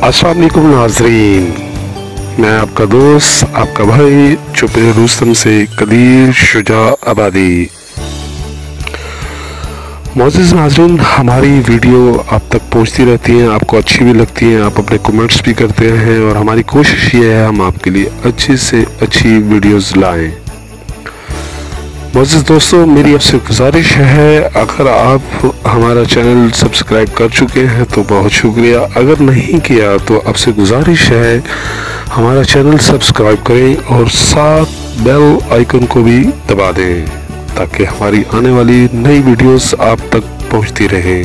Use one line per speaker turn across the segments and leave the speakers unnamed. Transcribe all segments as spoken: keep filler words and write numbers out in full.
अस्सलाम वालेकुम नाज़रीन, मैं आपका दोस्त आपका भाई चुपे रुस्तम से कदीर शुजा आबादी। मोअज़्ज़िज़ नाज़रीन, हमारी वीडियो आप तक पहुंचती रहती हैं, आपको अच्छी भी लगती हैं, आप अपने कमेंट्स भी करते हैं और हमारी कोशिश ये है हम आपके लिए अच्छी से अच्छी वीडियोस लाएं। मोअज़्ज़िज़ दोस्तों, मेरी आपसे गुजारिश है, अगर आप हमारा चैनल सब्सक्राइब कर चुके हैं तो बहुत शुक्रिया, अगर नहीं किया तो आपसे गुजारिश है हमारा चैनल सब्सक्राइब करें और साथ बेल आइकन को भी दबा दें ताकि हमारी आने वाली नई वीडियोस आप तक पहुंचती रहें।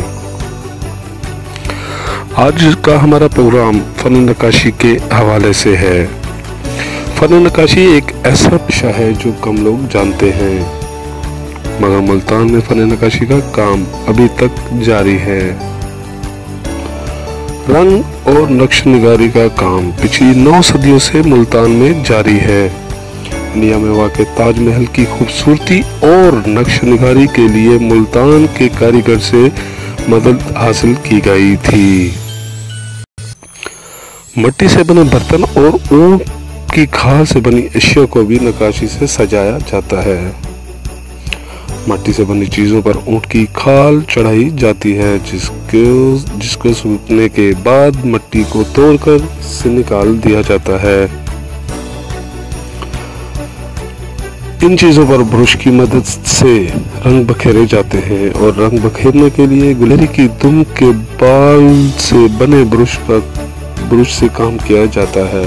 आज का हमारा प्रोग्राम फ़न नक्काशी के हवाले से है। फ़न नक्काशी एक ऐसा पेशा है जो कम लोग जानते हैं, मगर मुल्तान में फ़न नक्काशी का काम अभी तक जारी है। रंग और नक्श निगारी का काम पिछली नौ सदियों से मुल्तान में जारी है। इंडिया में वाक़े ताजमहल की खूबसूरती और नक्श निगारी के लिए मुल्तान के कारीगर से मदद हासिल की गई थी। मिट्टी से बने बर्तन और ऊंट की खाल से बनी अशिया को भी नक्काशी से सजाया जाता है। मिट्टी से बनी चीजों पर ऊंट की खाल चढ़ाई जाती है, जिसको जिसको सूखने के बाद मिट्टी को तोड़कर से निकाल दिया जाता है। इन चीजों पर ब्रश की मदद से रंग बखेरे जाते हैं और रंग बखेरने के लिए गुलेरी की दुम के बाल से बने ब्रश पर ब्रश से काम किया जाता है।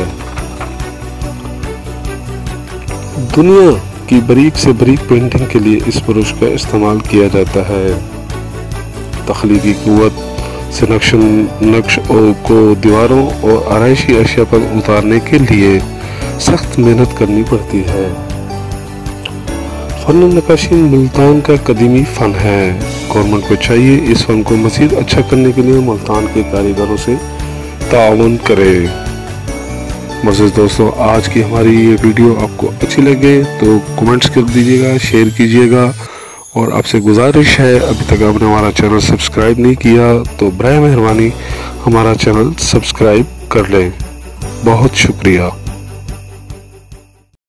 दुनिया की बारीक से बारीक पेंटिंग के लिए इस ब्रश का इस्तेमाल किया जाता है। तख्लीकी कुव्वत से नक्श नक्श को दीवारों और आराइशी अशिया पर उतारने के लिए सख्त मेहनत करनी पड़ती है। फ़न नक्काशी मुल्तान का कदीमी फ़न है। गवर्नमेंट को चाहिए इस फ़न को मज़ीद अच्छा करने के लिए मुल्तान के कारीगरों से ताउन करे। मोअज़्ज़िज़ दोस्तों, आज की हमारी ये वीडियो आपको अच्छी लगे तो कमेंट्स कर दीजिएगा, शेयर कीजिएगा और आपसे गुजारिश है अभी तक आपने हमारा चैनल सब्सक्राइब नहीं किया तो बराए मेहरबानी हमारा चैनल सब्सक्राइब कर लें। बहुत शुक्रिया।